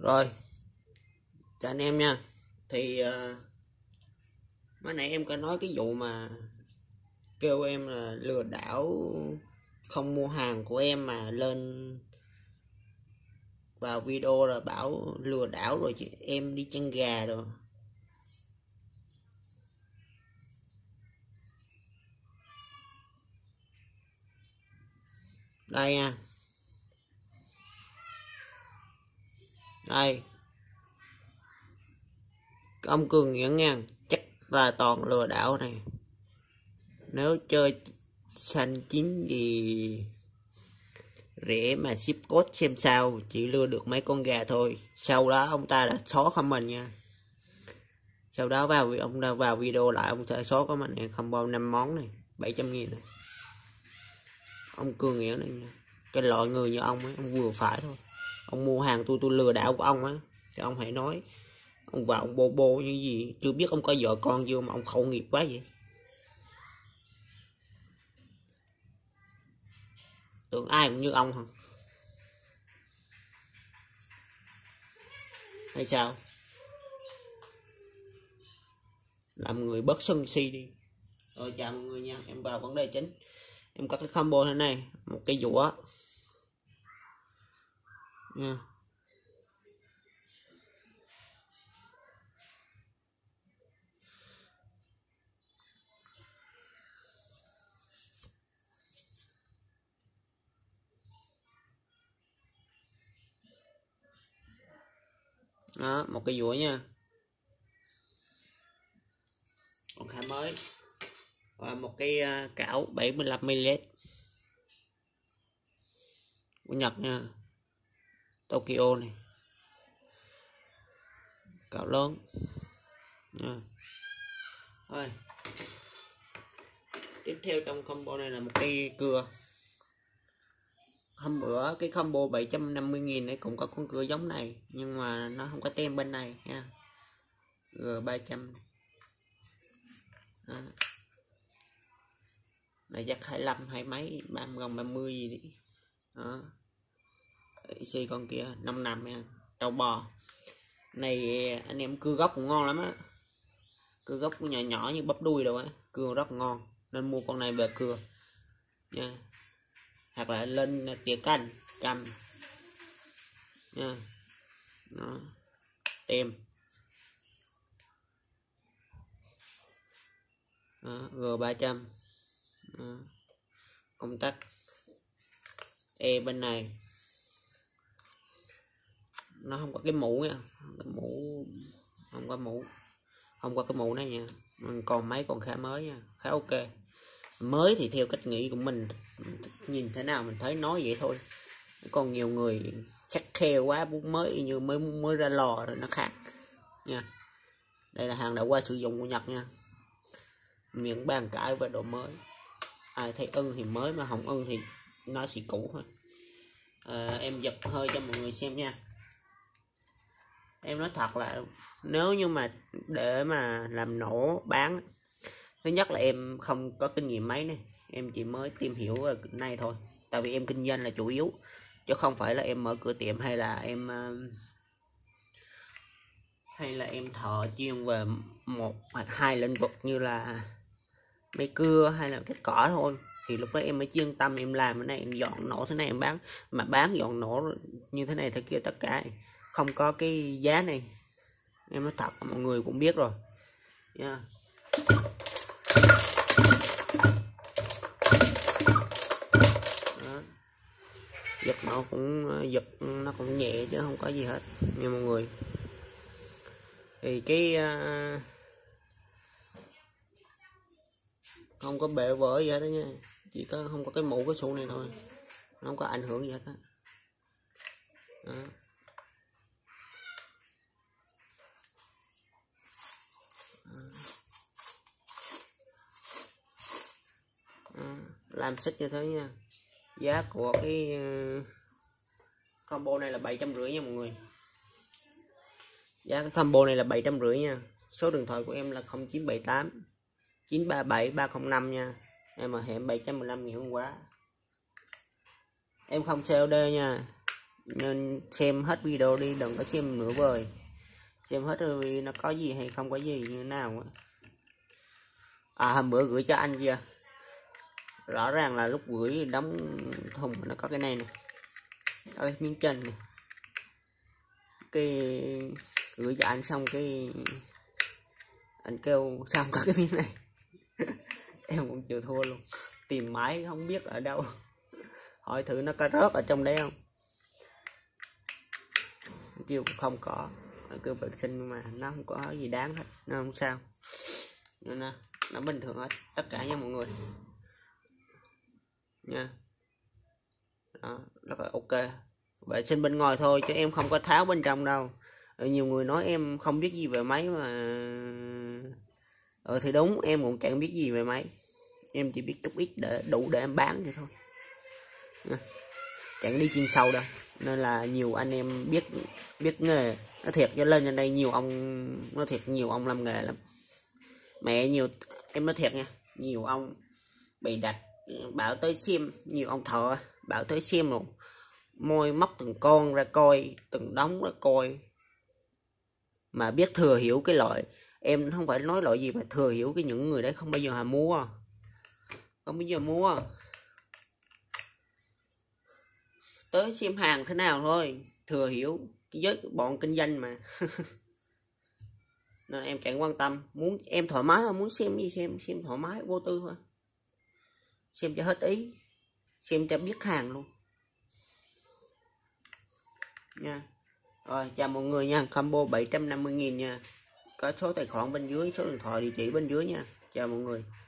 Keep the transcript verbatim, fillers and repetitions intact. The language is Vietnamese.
Rồi, chào anh em nha. Thì uh, mới nãy em có nói cái vụ mà kêu em là lừa đảo, không mua hàng của em mà lên vào video rồi bảo lừa đảo rồi chị em đi chăn gà rồi. Đây nha. Đây. Ông Cường Nguyễn nha, chắc là toàn lừa đảo này. Nếu chơi xanh chín gì rẻ mà ship code xem sao, chỉ lừa được mấy con gà thôi. Sau đó ông ta đã xóa comment nha. Sau đó vào ông đã vào video lại, ông ta xóa có mình combo năm món này, bảy trăm nghìn này. Ông Cường Nghĩa này nha. Cái loại người như ông ấy, ông vừa phải thôi. Ông mua hàng tôi tôi lừa đảo của ông á, thì ông hãy nói. Ông vào ông bô bô như gì, chưa biết ông có vợ con chưa mà ông khẩu nghiệp quá vậy. Tưởng ai cũng như ông hả? Hay sao? Làm người bớt sân si đi. Rồi chào mọi người nha, em vào vấn đề chính. Em có cái combo thế này, một cây dũa nha. Đó, một cây dũa nha. Còn khá mới. Và một cái cảo bảy mươi lăm mi li lít của Nhật nha, Tokyo này, cảo lớn nha. Thôi, tiếp theo trong combo này là một cây cưa. Hôm bữa cái combo bảy trăm năm mươi nghìn ấy cũng có con cưa giống này, nhưng mà nó không có tem bên này nha, G ba trăm đó. Này chắc hai mươi lăm hai mấy ba mươi gần ba mươi gì đi đó. Xì con kia năm năm nha, trâu bò này anh em cưa gốc cũng ngon lắm á, cưa gốc nhỏ nhỏ như bắp đuôi đâu á, cưa rất ngon nên mua con này về cưa nha, hoặc là lên tỉa canh cầm nha. Đó, tem đó, G ba trăm đó. Công tắc e bên này nó không có cái mũ nha, cái mũ không có mũ, không có cái mũ này nha. Còn mấy con khá mới nha, khá ok. Mới thì theo cách nghĩ của mình, nhìn thế nào mình thấy nói vậy thôi. Còn nhiều người chắc khe quá, bút mới như mới mới ra lò rồi nó khác nha. Đây là hàng đã qua sử dụng của Nhật nha, miệng bàn cãi về độ mới. Ai thấy ưng thì mới, mà không ưng thì nó xì cũ thôi. À, em giật hơi cho mọi người xem nha. Em nói thật là nếu như mà để mà làm nổ bán, thứ nhất là em không có kinh nghiệm mấy này, em chỉ mới tìm hiểu ở này thôi. Tại vì em kinh doanh là chủ yếu, chứ không phải là em mở cửa tiệm hay là em hay là em thợ chuyên về một hoặc hai lĩnh vực như là máy cưa hay là cắt cỏ thôi. Thì lúc đó em mới chuyên tâm em làm cái này, em dọn nổ thế này em bán. Mà bán dọn nổ như thế này thế kia tất cả không có cái giá này, em nói thật mọi người cũng biết rồi nha. Đó. Giật nó cũng giật nó cũng nhẹ chứ không có gì hết nha mọi người. Thì cái uh, không có bể vỡ gì hết đó nha, chỉ có không có cái mũ cái sụ này thôi, nó không có ảnh hưởng gì hết đó. Đó. Đó. Làm xích như thế nha. Giá của cái uh, combo này là bảy trăm rưỡi nha mọi người. Giá cái combo này là bảy trăm rưỡi nha. Số điện thoại của em là không chín bảy tám chín ba bảy ba không năm nha. Em mà hẹn bảy trăm mười lăm nghìn hôm quá. Em không xê ô đê nha. nên xem hết video đi, đừng có xem nửa vời, xem hết rồi nó có gì hay không có gì như thế nào. À hôm bữa gửi cho anh kia, rõ ràng là lúc gửi đóng thùng nó có cái này này, có cái miếng chân này, cái gửi cho anh xong cái anh kêu sao không có cái miếng này. Em cũng chịu thua luôn, tìm mãi không biết ở đâu, hỏi thử nó có rớt ở trong đấy không, kêu cũng không có, kêu vệ sinh mà nó không có gì đáng hết, nó không sao, nên nó, nó bình thường hết tất cả nha mọi người nha. Đó, rất là ok, vệ sinh bên ngoài thôi chứ em không có tháo bên trong đâu. Nhiều người nói em không biết gì về máy mà ờ thì đúng, em cũng chẳng biết gì về máy, em chỉ biết chút ít để đủ để em bán vậy thôi, chẳng đi chuyên sâu đâu, nên là nhiều anh em biết biết nghề nó thiệt, cho lên trên đây nhiều ông, nó thiệt nhiều ông làm nghề lắm, mẹ nhiều em nói thiệt nha, nhiều ông bị đặt bảo tới xem, nhiều ông thợ bảo tới xem luôn, môi móc từng con ra coi, từng đống ra coi, mà biết thừa hiểu cái loại, em không phải nói loại gì mà thừa hiểu cái những người đấy không bao giờ hà mua, không bao giờ mua, tới xem hàng thế nào thôi, thừa hiểu cái giới bọn kinh doanh mà. Nên em chẳng quan tâm, muốn em thoải mái thôi, muốn xem gì xem, xem thoải mái vô tư thôi, xem cho hết ý, xem cho biết hàng luôn nha. Rồi chào mọi người nha, combo bảy trăm năm mươi nghìn nha, có số tài khoản bên dưới, số điện thoại địa chỉ bên dưới nha, chào mọi người.